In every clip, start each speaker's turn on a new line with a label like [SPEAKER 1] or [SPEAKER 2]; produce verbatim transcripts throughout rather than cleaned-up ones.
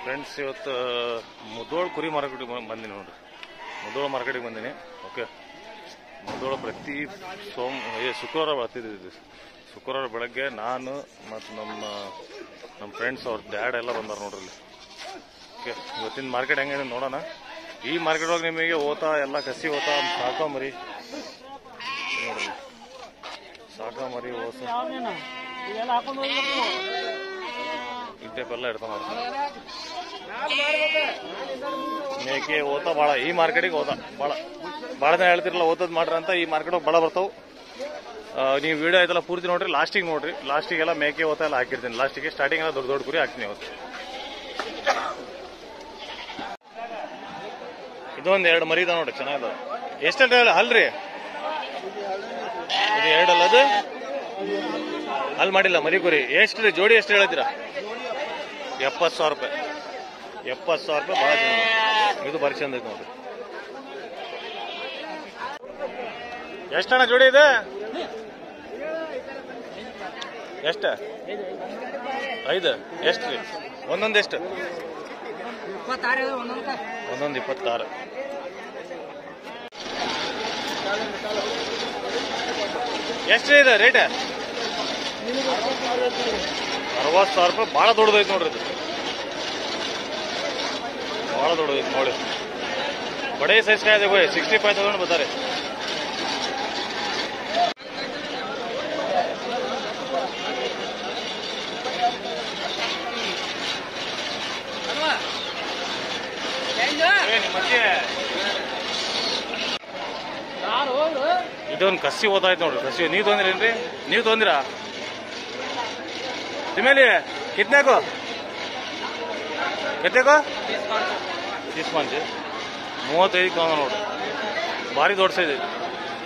[SPEAKER 1] Friends, ಇವತ್ತು ಮುದೋಳ ಕುರಿ ಮಾರ್ಕೆಟಿಗೆ ಬಂದಿನಿ ನೋಡ್ರಿ. ಮುದೋಳ ಮಾರ್ಕೆಟಿಗೆ ಬಂದಿನಿ. ಓಕೆ, ಮುದೋಳ ಪ್ರತಿ ಸೋಮ ಶುಕ್ರವಾರ ಬರ್ತಿದ್ವಿ. ಶುಕ್ರವಾರ ಬೆಳಗ್ಗೆ ನಾನು ಮತ್ತು ನಮ್ಮ ನಮ್ಮ ಫ್ರೆಂಡ್ಸ್ ಅವ್ರ ಡ್ಯಾಡ್ ಎಲ್ಲ ಬಂದಾರ ನೋಡ್ರಿ. ಓಕೆ, ಇವತ್ತಿನ ಮಾರ್ಕೆಟ್ ಹೆಂಗಿದೆ ನೋಡೋಣ. ಈ ಮಾರ್ಕೆಟ್ ಒಳಗೆ ನಿಮಗೆ ಓತಾ ಎಲ್ಲ ಕಸಿ ಓತಾ ಸಾಕಂಬರಿ ನೋಡ್ರಿ, ಸಾಕಂಬರಿ ಓಸ ಈ ಟೈಪ್ ಎಲ್ಲ ಇಡ್ತಾವ ನೋಡ್ರಿ. ಮೇಕೆ ಓತ ಭಾಳ ಈ ಮಾರ್ಕೆಟಿಗೆ ಓತ ಭಾಳ ಭಾಳ ಜನ ಹೇಳ್ತಿರಲ್ಲ ಓತದ್ ಮಾಡ್ರಿ ಅಂತ. ಈ ಮಾರ್ಕೆಟ್ ಭಾಳ ಬರ್ತಾವ. ನೀವು ವಿಡಿಯೋ ಆಯ್ತಲ್ಲ ಪೂರ್ತಿ ನೋಡ್ರಿ, ಲಾಸ್ಟಿಗೆ ನೋಡ್ರಿ. ಲಾಸ್ಟಿಗೆಲ್ಲ ಮೇಕೆ ಓತ ಎಲ್ಲ ಹಾಕಿರ್ತೀನಿ. ಲಾಸ್ಟಿಗೆ ಸ್ಟಾರ್ಟಿಂಗ್ ಎಲ್ಲ ದೊಡ್ಡ ದೊಡ್ಡ ಕುರಿ ಹಾಕ್ತೀನಿ ಇವತ್ತು. ಇದೊಂದು ಎರಡು ಮರಿ ಇದಾವ ನೋಡ್ರಿ, ಚೆನ್ನಾಗಿದಾವ. ಎಷ್ಟಂತ ಹೇಳ ಅಲ್ರಿ? ಇದು ಎರಡಲ್ಲ, ಅದು ಅಲ್ಲಿ ಮಾಡಿಲ್ಲ ಮರಿ ಕುರಿ. ಎಷ್ಟು ಜೋಡಿ ಎಷ್ಟು ಹೇಳ್ತೀರಾ? ಎಪ್ಪತ್ತು ಸಾವಿರ ರೂಪಾಯಿ ಎಪ್ಪತ್ತು ಸಾವಿರ ರೂಪಾಯಿ ಭಾಳ ಚೆನ್ನಾಗಿ. ಇದು ಬರೀ ಚಂದ ಐತೆ ನೋಡ್ರಿ. ಎಷ್ಟಣ್ಣ ಜೋಡಿ ಇದೆ? ಎಷ್ಟು? ಐದು. ಎಷ್ಟು ರೀ ಒಂದೊಂದು? ಎಷ್ಟು? ಒಂದೊಂದು ಇಪ್ಪತ್ತಾರು. ಎಷ್ಟು ಇದೆ ರೇಟ್? ಅರವತ್ತು ಸಾವಿರ ರೂಪಾಯಿ. ಭಾಳ ದೊಡ್ಡದೈತೆ ನೋಡ್ರಿ. ಇದು ಭಾಳ ದೊಡ್ಡದೈತೆ ನೋಡಿ. ಬಡೇ ಸೈಜ್ ಕಾಯ್ದೆ ಹೋಯ್ ಸಿಕ್ಸ್ಟಿ ಫೈವ್ ತಗೊಂಡು ಬರ್ತಾರೆ. ಇದೊಂದು ಕಸಿ ಓದಾಯ್ತು ನೋಡ್ರಿ. ಕಸಿ ನೀವು ತೊಂದ್ರೇನ್ರಿ? ನೀವು ತೊಂದಿರಾ? ನಿಮ್ಮಲ್ಲಿ ಕಿತ್ನಾಕು ಕೆತ್ತೇಕೋ तीस ಮಂದಿ ಮೂವತ್ತೈದು ತೊಗೊಂಡ ನೋಡ್ರಿ. ಭಾರಿ ದೊಡ್ಡ ಸೈಜ್ ಐತಿ.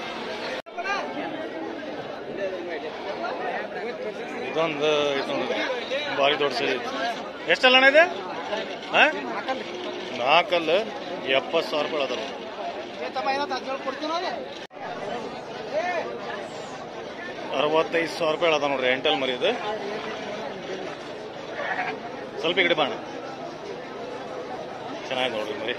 [SPEAKER 1] ಇದೊಂದು ಐತೆ ನೋಡ್ರಿ, ಭಾರಿ ದೊಡ್ಡ ಸೈಜ್ ಐತಿ. ಎಷ್ಟಲ್ಲ ಇದೆ? ಹಾಂ, ನಾಲ್ಕಲ್ಲು ಎಪ್ಪತ್ತು ಸಾವಿರ ರೂಪಾಯಿ ಅದ. ಅರವತ್ತೈದು ಸಾವಿರ ರೂಪಾಯಿ ಅದ ನೋಡ್ರಿ. ಎಂಟಲ್ ಮರಿ ಇದು. ಸ್ವಲ್ಪ ಈ ಕಡೆ ಬಾಣ. ಚೆನ್ನಾಗಿ ನೋಡ್ರಿ ಮರಿ.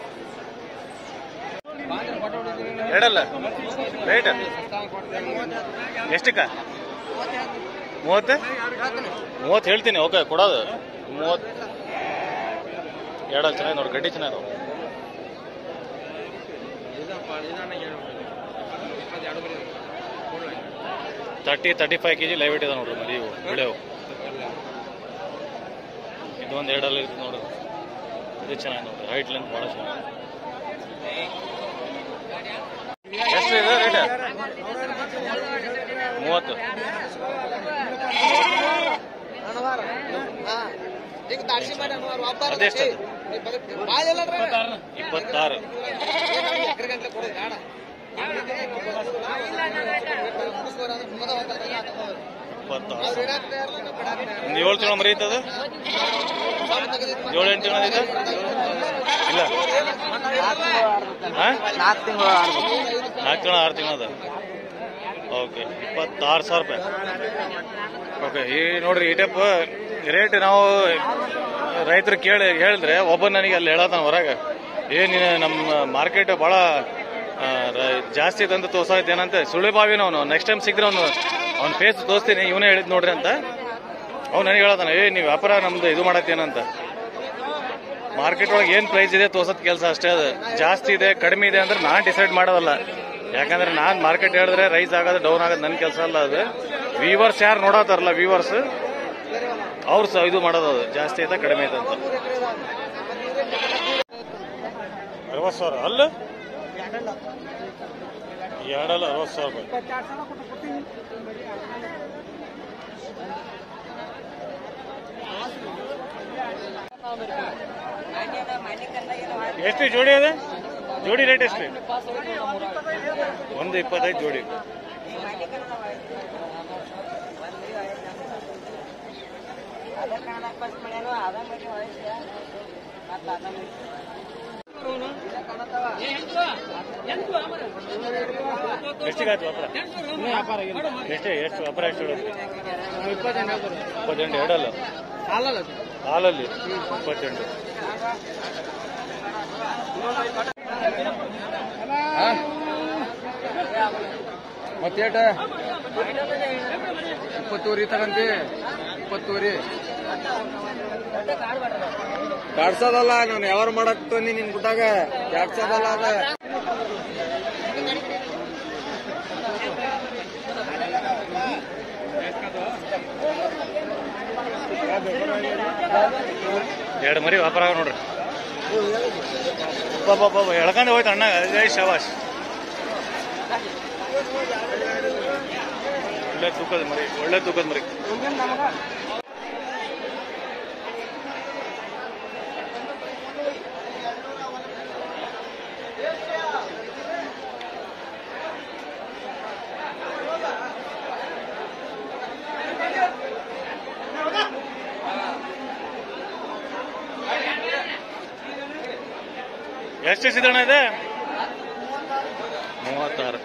[SPEAKER 1] ಎರಡಲ್ಲ ರೇಟ್ ಎಷ್ಟಕ್ಕ? ಮೂವತ್ತು ಮೂವತ್ತು ಹೇಳ್ತೀನಿ. ಓಕೆ, ಕೊಡೋದು ಮೂವತ್ತು. ಎರಡಲ್ಲ ಚೆನ್ನಾಗಿ ನೋಡ್ರಿ, ಗಡ್ಡಿ ಚೆನ್ನಾಗಿ. Thirty thirty five K G live weight ಇದೆ ನೋಡ್ರಿ ಮರಿ. ಇವು ಬೆಳೆವು ಇದೊಂದು ಎರಡಲ್ಲಿ ಇರ್ತದೆ ನೋಡ್ರಿ. ಇದು ಚೆನ್ನಾಗಿ ನೋಡ್ರಿ, ಹೈಟ್ ಲೆಂತ್ ಭಾಳ ಚೆನ್ನಾಗಿ. ಎಷ್ಟು ಇದೆ ರೇಟ್? ಮೂವತ್ತು. ಅದೆಷ್ಟು? ಇಪ್ಪತ್ತಾರು. ಒಂದು ಏಳು ತಿಂಗಳ ಮರಿ ಐತದ? ಏಳು ಎಂಟು ತಿಂಗಳ ಐತೆ? ಇಲ್ಲ, ನಾಲ್ಕು ತಿಂಗಳು ನಾಲ್ಕು ತಿಂಗಳ ಆರು ತಿಂಗಳ ಅದ. ಓಕೆ, ಇಪ್ಪತ್ತಾರು ಸಾವಿರ ರೂಪಾಯಿ. ಓಕೆ, ಈ ನೋಡ್ರಿ ಈ ಟೈಪ್ ರೇಟ್ ನಾವು ರೈತರು ಕೇಳಿ ಹೇಳಿದ್ರೆ ಒಬ್ಬ ನನಗೆ ಅಲ್ಲಿ ಹೇಳತಾನ ಹೊರಗೆ, ಏನಿನ ನಮ್ಮ ಮಾರ್ಕೆಟ್ ಭಾಳ ಜಾಸ್ತಿ ಐತೆ ಅಂತ ತೋರ್ಸೈತೆ ಏನಂತ. ಸುಳ್ಳಿ ಬಾವಿನ ಅವನು. ನೆಕ್ಸ್ಟ್ ಟೈಮ್ ಸಿಗ್ರೆ ಅವನು ಅವ್ನ ಫೇಸ್ ತೋರಿಸ್ತೀನಿ, ಇವನೇ ಹೇಳಿದ್ ನೋಡ್ರಿ ಅಂತ. ಅವ್ನು ನನಗೆ ಹೇಳತಾನ, ಏ ನೀವು ವ್ಯಾಪಾರ ನಮ್ದು ಇದು ಮಾಡತ್ತೇನಂತ. ಮಾರ್ಕೆಟ್ ಒಳಗೆ ಏನು ಪ್ರೈಸ್ ಇದೆ ತೋರ್ಸೋದ್ ಕೆಲಸ ಅಷ್ಟೇ. ಅದು ಜಾಸ್ತಿ ಇದೆ ಕಡಿಮೆ ಇದೆ ಅಂದ್ರೆ ನಾನು ಡಿಸೈಡ್ ಮಾಡೋದಲ್ಲ. ಯಾಕಂದ್ರೆ ನಾನು ಮಾರ್ಕೆಟ್ ಹೇಳಿದ್ರೆ ರೈಸ್ ಆಗೋದು ಡೌನ್ ಆಗೋದು ನನ್ನ ಕೆಲಸ ಅಲ್ಲ. ಅದು ವ್ಯೂವರ್ಸ್ ಯಾರು ನೋಡತ್ತಾರಲ್ಲ, ವ್ಯೂವರ್ಸ್ ಅವ್ರು ಸಹ ಇದು ಮಾಡೋದು, ಅದು ಜಾಸ್ತಿ ಐತೆ ಕಡಿಮೆ ಐತೆ ಅಂತ. ಅರವತ್ತು ಸಾವಿರ ಅಲ್ಲ? ಎರಡಲ್ಲ ಅರವತ್ತು ಸಾವಿರ ರೂಪಾಯಿ. ಎಷ್ಟು ಜೋಡಿ ಅದ? ಜೋಡಿ ರೇಟ್ ಎಷ್ಟು? ಒಂದು ಇಪ್ಪತ್ತೈದು ಜೋಡಿ. ಎಷ್ಟಿಗಾಯ್ತು ವ್ಯಾಪಾರ? ಎಷ್ಟೇ ಎಷ್ಟು ವ್ಯಾಪಾರ ಎಷ್ಟು? ಇಪ್ಪತ್ತೆಂಟು. ಎರಡಲ್ಲ ಹಾಲಲ್ಲಿ ಇಪ್ಪತ್ತೆಂಟು.
[SPEAKER 2] ಮತ್ತೇಟ ಇಪ್ಪತ್ತೂರಿ ತಗಂತಿ ಇಪ್ಪತ್ತೂರಿ ಕಾಡ್ಸೋದಲ್ಲ ನಾನು ಯಾವಾರ ಮಾಡಕ್ ತಂದಿ ನಿನ್ ಗುಟ್ಟಾಗ ಕಾಡ್ಸೋದಲ್ಲ ಅದ
[SPEAKER 1] ಎರಡು ಮರಿ ವ್ಯಾಪಾರ ಆಗ ನೋಡ್ರಿ. ಬಾಬಾ ಎಳ್ಕೊಂಡು ಹೋಯ್ತು ಅಣ್ಣ. ಜೈ ಶವಾಶ್. ಒಳ್ಳೆ ತೂಕದ ಮರಿ, ಒಳ್ಳೆ ತೂಕದ ಮರಿ. ಎಷ್ಟು ಸಿದ್ದಣ್ಣ ಇದೆ? ಮೂವತ್ತಾರು.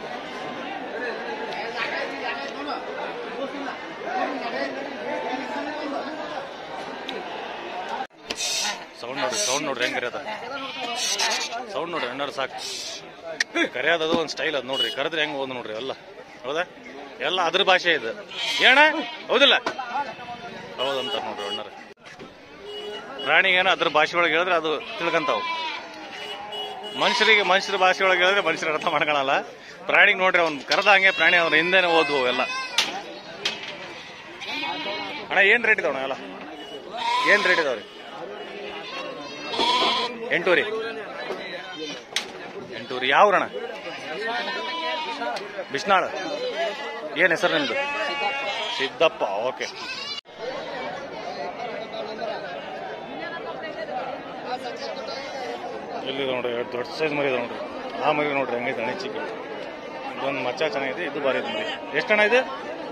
[SPEAKER 1] ಸೌಂಡ್ ನೋಡ್ರಿ, ಸೌಂಡ್ ನೋಡ್ರಿ ಹೆಂಗ್ ಕರೆಯದ. ಸೌಂಡ್ ನೋಡ್ರಿ ಅಣ್ಣಾರು ಸಾಕು. ಕರೆಯೋದದು ಒಂದು ಸ್ಟೈಲ್ ಅದ್ ನೋಡ್ರಿ. ಕರೆದ್ರೆ ಹೆಂಗ್ ಹೋದ್ ನೋಡ್ರಿ. ಎಲ್ಲ ಹೌದಾ? ಎಲ್ಲ ಅದ್ರ ಭಾಷೆ ಇದು ಏನ ಹೌದಿಲ್ಲ? ಹೌದಂತ ನೋಡ್ರಿ ಅಣ್ಣಾರ. ಪ್ರಾಣಿಗೇನೋ ಅದ್ರ ಭಾಷೆ ಒಳಗೆ ಹೇಳಿದ್ರೆ ಅದು ತಿಳ್ಕಂತಾವು. ಮನುಷ್ಯರಿಗೆ ಮನುಷ್ಯರ ಭಾಷೆ ಒಳಗೆ ಹೇಳಿದ್ರೆ ಮನುಷ್ಯರ ಅರ್ಥ ಮಾಡ್ಕೊಳಲ್ಲ. ಪ್ರಾಣಿಗೆ ನೋಡ್ರಿ ಅವ್ನು ಕರೆದ ಹಂಗೆ ಪ್ರಾಣಿ ಅವ್ರ ಹಿಂದೆನೆ ಓದ್ವು ಎಲ್ಲ. ಅಣ್ಣ ಏನ್ ರೇಟ್ ಇದಾವಣ್ಣ ಎಲ್ಲ? ಏನ್ ರೇಟ್ ಇದಾವ್ರಿ? ಎಂಟೂರಿ. ಎಂಟೂರಿ ಯಾವ್ರಣ? ಬಿಸ್ನಾಳ. ಏನ್ ಹೆಸರು ನಿಮ್ದು? ಸಿದ್ದಪ್ಪ. ಓಕೆ. ಎಲ್ಲಿದೆ ನೋಡ್ರಿ, ಎರಡು ದೊಡ್ಡ ಸೈಜ್ ಮರಿ ಇದೆ ನೋಡ್ರಿ. ಆ ಮರಿ ನೋಡ್ರಿ ಹೆಂಗೈತೆ ಹಣೆ ಚಿಕ್ಕ. ಇದೊಂದು ಮಚ್ಚ ಚೆನ್ನಾಗಿದೆ. ಇದು ಭಾರಿ ಮರಿ. ಎಷ್ಟು ಹಣ ಇದೆ?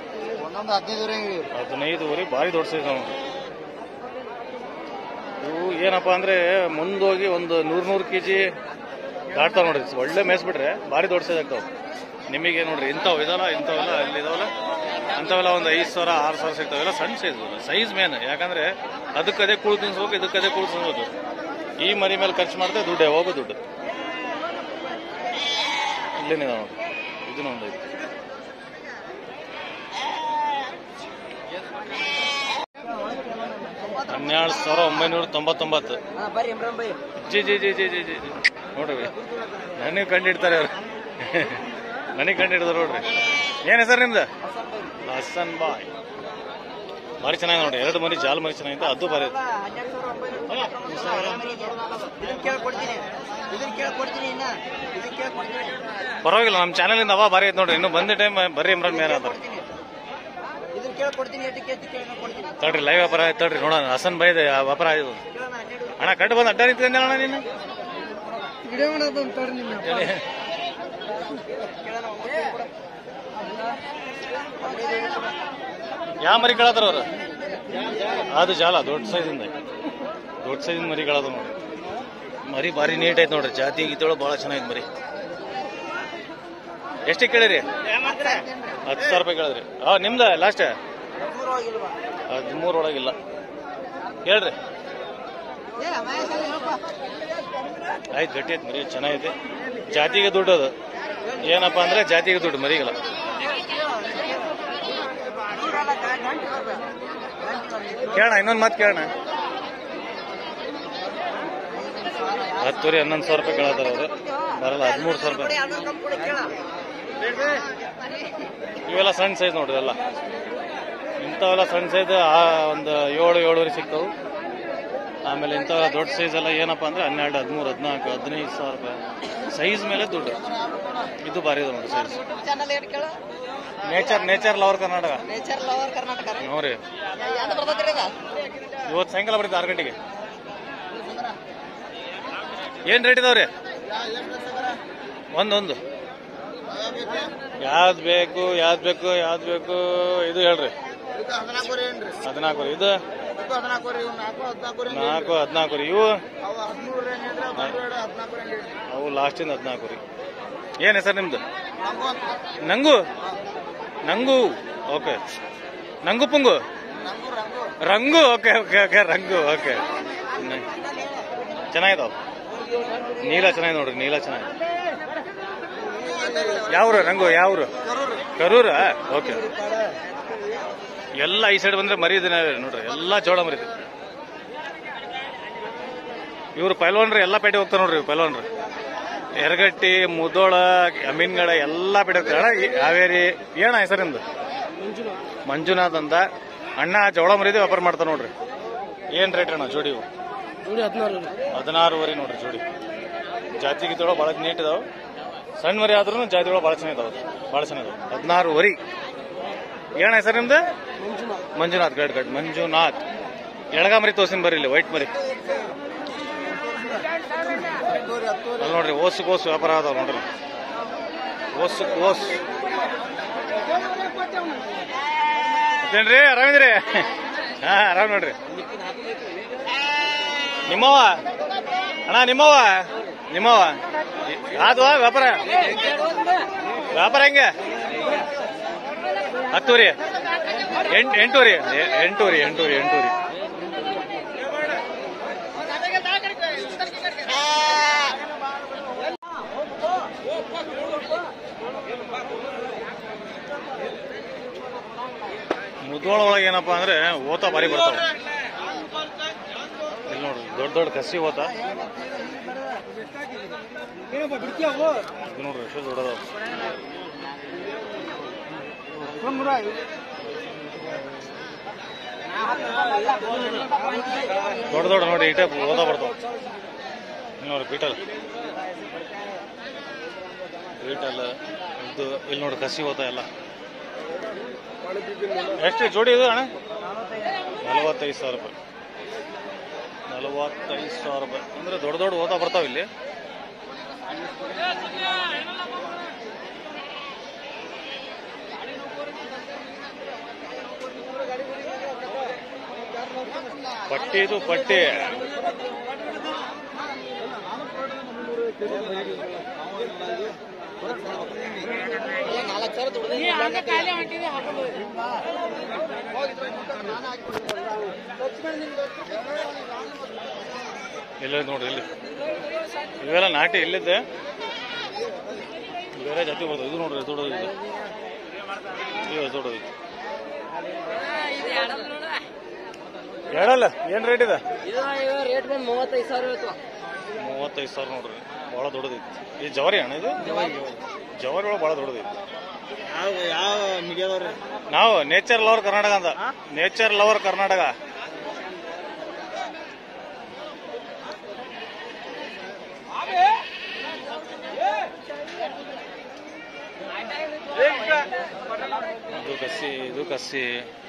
[SPEAKER 1] ಹದಿನೈದುವರೆ. ಭಾರಿ ದೊಡ್ಡ ಸೈಜ್ ನೋಡ್ರಿ. ಇವು ಏನಪ್ಪ ಅಂದ್ರೆ ಮುಂದೋಗಿ ಒಂದು ನೂರ್ ನೂರು ಕೆ ಜಿ ದಾಟ್ತಾವ ನೋಡ್ರಿ. ಒಳ್ಳೆ ಮೇಯಿಸ್ಬಿಟ್ರೆ ಭಾರಿ ದೊಡ್ಡ ಸೈಜ್ ಆಗ್ತಾವ. ನಿಮಗೆ ನೋಡ್ರಿ ಇಂಥವು ಇದಲ್ಲ, ಇಂಥವೆಲ್ಲ ಅಲ್ಲಿ ಇದಾವಲ್ಲ, ಅಂಥವೆಲ್ಲ ಒಂದು ಐದು ಸಾವಿರ ಆರು ಸಾವಿರ ಸಿಗ್ತಾವೆಲ್ಲ. ಸಣ್ಣ ಸೈಜ್ ಸೈಜ್ ಮೇನ್. ಯಾಕಂದ್ರೆ ಅದಕ್ಕದೇ ಕೂಳು ತಿನ್ಸ್ಬೇಕು, ಇದಕ್ಕದೇ ಕೂಳು ತಿನ್ಸ್ಬೇಕು. ಈ ಮರಿ ಮೇಲೆ ಖರ್ಚು ಮಾಡಿದ್ರೆ ದುಡ್ಡೇ ಹೋಗು ದುಡ್ಡು. ಇಲ್ಲೇನಿದೆ ನೋಡ್ರಿ, ಇದನ್ನ ಒಂದು ಐದು. ಹನ್ನೆರಡು ಸಾವಿರ ಒಂಬೈನೂರ ತೊಂಬತ್ತೊಂಬತ್ತು. ಜಿ ಜಿ ಜಿ ಜಿ ಜಿ ಜಿ ನೋಡ್ರಿ, ನನಗೆ ಕಂಡು ಹಿಡ್ತಾರೆ ಅವ್ರು. ನನಗೆ ಕಂಡು ಹಿಡಿದ್ರು ನೋಡ್ರಿ. ಏನ್ ಹೆಸರು ನಿಮ್ದು? ಹಸನ್ ಬಾಯ್. ಭಾರಿ ಚೆನ್ನಾಗಿದೆ ನೋಡ್ರಿ. ಎರಡು ಮರಿ ಜಾಲ್ ಮರಿ ಚೆನ್ನಾಗಿದೆ. ಅದು ಭಾರಿ ಪರವಾಗಿಲ್ಲ. ನಮ್ಮ ಚಾನಲಿಂದ ಅವ ಭಾರಿ ಐತೆ ನೋಡ್ರಿ. ಇನ್ನು ಬಂದ ಟೈಮ್ ಬರ್ರಿ ಇಮ್ರಾನ್ ಮೇನ್ ಅದಾರ. ತಡ್ರಿ ಲೈವ್ ವ್ಯಾಪಾರ ಆಯ್ತು ತಡ್ರಿ ನೋಡೋಣ. ಹಸನ್ ಬಾಯ್ ವ್ಯಾಪಾರ ಆಯ್ತು ಅಣ್ಣ. ಕಟ್ಟು ಬಂದು ಅಡ್ಡ ನಿಂತಿದ್ದೆ ಅಣ್ಣ ನೀನು. ಯಾವ ಮರಿ ಕೇಳತ್ತಾರ ಅವ್ರು? ಅದು ಜಾಲ ದೊಡ್ಡ ಸೈಜಿಂದ, ದೊಡ್ಡ ಸೈಜಿನ ಮರಿ ಕೇಳದ ನೋಡ್ರಿ. ಮರಿ ಭಾರಿ ನೀಟ್ ಐತೆ ನೋಡ್ರಿ. ಜಾತಿ ಗೀತೆಗಳು ಬಹಳ ಚೆನ್ನಾಗಿದೆ ಮರಿ. ಎಷ್ಟಿಗೆ ಕೇಳಿರಿ? ಹತ್ತು ಸಾವಿರ ರೂಪಾಯಿ ಕೇಳಿದ್ರಿ. ಹಾ ನಿಮ್ದ ಲಾಸ್ಟ್ ಹದಿಮೂರ ಒಳಗಿಲ್ಲ ಹೇಳ್ರಿ. ಆಯ್ತು ಗಟ್ಟಿ ಐತೆ ಮರಿ, ಚೆನ್ನಾಗೈತೆ. ಜಾತಿಗೆ ದುಡ್ಡು ಅದು. ಏನಪ್ಪಾ ಅಂದ್ರೆ ಜಾತಿಗೆ ದುಡ್ಡು, ಮರಿಗಲ್ಲ. ಕೇಳೋಣ, ಇನ್ನೊಂದು ಮಾತು ಕೇಳೋಣ. ಹತ್ತುವರೆ ಹನ್ನೊಂದು ಸಾವಿರ ರೂಪಾಯಿ ಕೇಳತ್ತಾರ ಅವರು. ಬರಲ್ಲ, ಹದಿಮೂರು ಸಾವಿರ ರೂಪಾಯಿ. ಇವೆಲ್ಲ ಸಣ್ಣ ಸೈಜ್ ನೋಡ್ರಿ. ಎಲ್ಲ ಇಂಥವೆಲ್ಲ ಸಣ್ಣ ಸೈಜ್ ಒಂದು ಏಳು ಏಳುವರೆ ಸಿಗ್ತಾವು. ಆಮೇಲೆ ಇಂಥವೆಲ್ಲ ದೊಡ್ಡ ಸೈಜ್ ಎಲ್ಲ ಏನಪ್ಪಾ ಅಂದ್ರೆ ಹನ್ನೆರಡು ಹದಿಮೂರು ಹದಿನಾಲ್ಕು ಹದಿನೈದು ಸಾವಿರ ರೂಪಾಯಿ ಸೈಜ್ ಮೇಲೆ ದುಡ್ಡು. ಇದು ಭಾರಿ ಇದೆ ನೋಡಿ size. Nature nature lover Karnataka ನೋಡ್ರಿ. ಇವತ್ತು ಸಾಯಂಕಾಲ ಬರೀತೆ ಆರು ಗಂಟೆಗೆ. ಏನ್ ರೇಟ್ ಇದಾವ್ರಿ? ಒಂದೊಂದು ಯಾವ್ದು ಬೇಕು ಯಾವ್ದು ಬೇಕು ಯಾವ್ದು ಬೇಕು ಇದು ಹೇಳ್ರಿ. ಹದಿನಾಲ್ಕು ರೀ. ಇದು ನಾಲ್ಕು ಹದಿನಾಲ್ಕು ರೀ. ಇವು ಅವು ಲಾಸ್ಟಿಂದ ಹದಿನಾಲ್ಕು ರೀ. ಏನ್ ಹೆಸರು ನಿಮ್ದು? ನಂಗು ನಂಗು ಓಕೆ. ನಂಗು ಪುಂಗು ರಂಗು ಓಕೆ ಓಕೆ ಓಕೆ ರಂಗು ಓಕೆ ಚೆನ್ನಾಗಿದಾವ. ನೀಲ ಚೆನ್ನಾಗಿ ನೋಡ್ರಿ, ನೀಲ ಚೆನ್ನಾಗಿ. ಯಾವ್ರು ರಂಗು? ಯಾವ್ರು? ಕರೂರ. ಓಕೆ. ಎಲ್ಲ ಈ ಸೈಡ್ ಬಂದ್ರೆ ಮರಿದಿನ ನೋಡ್ರಿ, ಎಲ್ಲಾ ಜೋಳ ಮರಿದ. ಇವ್ರು ಪೈಲ್ವಾನ್ರಿ, ಎಲ್ಲಾ ಪೇಟೆ ಹೋಗ್ತಾರ ನೋಡ್ರಿ ಪೈಲ್ವಾನ್ರಿ. ಎರಗಟ್ಟಿ, ಮುದೋಳ, ಅಮೀನ್ಗಡ ಎಲ್ಲಾ ಪೇಟೆ ಹೋಗ್ತಾರ. ಹಾವೇರಿ ಏನ ಹೆಸರಿಂದ? ಮಂಜುನಾಥ್ ಅಂತ ಅಣ್ಣ ಜೋಳ ಮರಿದ ವ್ಯಾಪಾರ ಮಾಡ್ತಾರ ನೋಡ್ರಿ. ಏನ್ ರೇಟ್ ಅಣ್ಣ ಜೋಡಿ? ಹದಿನಾರುವರೆ ನೋಡ್ರಿ ಜೋಡಿ. ಜಾತಿ ಗೀತೆಗಳು ಬಹಳ ನೀಟ್ ಇದಾವ. ಸಣ್ಣ ಮರಿ ಆದ್ರೂ ಜಾತಿಗಳು ಬಹಳ ಚೆನ್ನಾಗಿದಾವ, ಬಹಳ ಚೆನ್ನಾಗಿದಾವ. ಹದಿನಾರುವರೆ. ಏನ ಹೆಸರು ನಿಮ್ದು? ಮಂಜುನಾಥ್. ಗಡ್ ಗಡ್ ಮಂಜುನಾಥ್. ಎಳಗ ಮರಿ ತೋರ್ಸಿನ್ ಬರ್ರಿ, ಇಲ್ಲಿ ವೈಟ್ ಮರಿ ಅಲ್ಲಿ ನೋಡ್ರಿ. ಓಸು ಕೋಸು ವ್ಯಾಪಾರ ಅದಾವ ನೋಡ್ರಿ. ಓಸು ಕೋಸು ಮತ್ತೇನ್ರಿ? ಆರಾಮಿದ್ರಿ? ಹಾ ಆರಾಮ್ ನೋಡ್ರಿ. ನಿಮ್ಮವ ಅಣ್ಣ? ನಿಮ್ಮವ ನಿಮ್ಮವ ಅದು ವ್ಯಾಪಾರ ವ್ಯಾಪಾರ ಹೆಂಗ? ಹತ್ತೂರಿ ಎಂಟು ಎಂಟೂರಿ ಎಂಟೂರಿ ಎಂಟೂರಿ ಎಂಟೂರಿ ಮುದ್ದೋಳ ಒಳಗೆ ಏನಪ್ಪಾ ಅಂದ್ರೆ ಓತ ಬಾರಿ ಬರ್ತಾವ. ಇಲ್ಲಿ ನೋಡ್ರಿ ದೊಡ್ಡ ದೊಡ್ಡ ಕಸಿ ಓತ. ಇದು ನೋಡ್ರಿ ಎಷ್ಟು ದೊಡ್ಡದಾವ. ದೊಡ್ಡ ದೊಡ್ಡ ನೋಡಿ ಇಟ ಓದ ಬರ್ತಾವ. ನೋಡ್ರಿ ಬೀಟಲ್ ಬೀಟಲ್ ಇದು. ಇಲ್ಲಿ ನೋಡ್ರಿ ಕಸಿ ಓತ ಎಲ್ಲ. ಎಷ್ಟು ಜೋಡಿ ಇದು ಅಣ್ಣ? ನಲವತ್ತೈದು ಸಾವಿರ ರೂಪಾಯಿ. ನಲವತ್ತೈದು ಸಾವಿರ ರೂಪಾಯಿ ಅಂದ್ರೆ ದೊಡ್ಡ ದೊಡ್ಡ ಓದ ಬರ್ತಾವ ಇಲ್ಲಿ. ಪಟ್ಟಿ ಇದು ಪಟ್ಟಿ. ಇಲ್ಲ ನೋಡ್ರಿ ಇಲ್ಲಿ ಇವೆಲ್ಲ ನಾಟಿ ಇಲ್ಲಿದ್ದೆ. ಬೇರೆ ಜಾತಿ ಬರ್ತದೆ. ಇದು ನೋಡ್ರಿ ದೊಡ್ಡದು. ಇದು ದೊಡ್ಡದು. ಹೇಳಲ್ಲ ಏನ್ ರೇಟ್ ಇದೆ?
[SPEAKER 3] ರೇಟ್ ಬಂದು ಮೂವತ್ತೈದು ಸಾವಿರ.
[SPEAKER 1] ಮೂವತ್ತೈದು ಸಾವಿರ ನೋಡ್ರಿ, ಬಹಳ ದೊಡ್ಡದೈತಿ. ಈ ಜವಾರಿ ಅಣ್ಣ? ಇದು ಜವಾರಿ ಒಳಗೆ ಬಹಳ ದೊಡ್ಡದೈತಿ. ನಾವು ನೇಚರ್ ಲವರ್ ಕರ್ನಾಟಕ ಅಂತ. Nature lover Karnataka. ಇದು ಕಸಿ, ಇದು ಕಸಿ.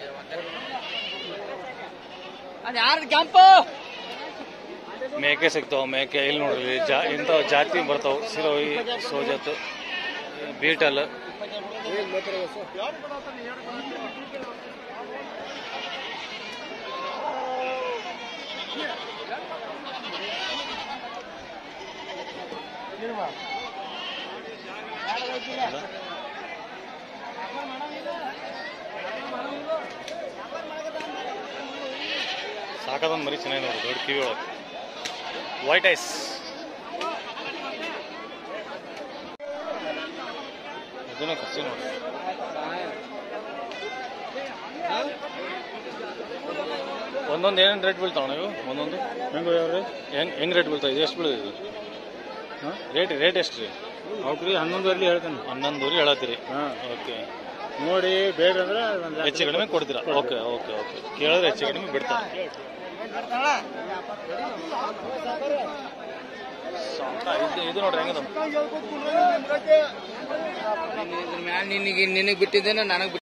[SPEAKER 3] ಕೆಂಪು
[SPEAKER 1] ಮೇಕೆ ಸಿಗ್ತಾವ. ಮೇಕೆ ಇಲ್ಲಿ ನೋಡ್ರಿ ಇಂಥ ಜಾತಿ ಬರ್ತಾವ. ಸಿರೋಯಿ, ಸೋಜತ್, ಬೀಟಲ್. ಸಾಕದೊಂದು ಮರಿ ಚೆನ್ನಾಗಿ ನೋಡಿ. ದೊಡ್ಡ ಕಿವಿ ಒಳಗೆ ವೈಟ್ ಐಸ್. ಇದನ್ನ ಕಸಿ ನೋಡಿ. ಒಂದೊಂದು ಏನೇನು ರೇಟ್ ಬೀಳ್ತಾವ ನೀವು? ಒಂದೊಂದು ಹೆಂಗೆ ಹೆಂಗ್ ಹೆಂಗ್ ರೇಟ್ ಬೀಳ್ತಾವ? ಇದು ಎಷ್ಟು ಬೀಳಿದೆ? ರೇಟ್ ರೇಟ್ ಎಷ್ಟು ರೀ?
[SPEAKER 2] ಅವ್ರಿ ಹನ್ನೊಂದುವರೆಲಿ ಹೇಳ್ತೇನೆ.
[SPEAKER 1] ಹನ್ನೊಂದುವರೆ ಹೇಳತ್ತೀರಿ? ಓಕೆ.
[SPEAKER 2] ನೋಡಿ ಬೇಕಂದ್ರೆ
[SPEAKER 1] ಹೆಚ್ಚು ಕಡಿಮೆ ಕೊಡ್ತೀರಾ? Okay okay okay. ಕೇಳಿದ್ರೆ ಹೆಚ್ಚು ಕಡಿಮೆ ಬಿಡ್ತಾರೆ. ಇದು ನೋಡ್ರಿ ಹೆಂಗದ.
[SPEAKER 3] ನಿನಗೆ ನಿನಗೆ ಬಿಟ್ಟಿದ್ದೇನೆ, ನನಗೆ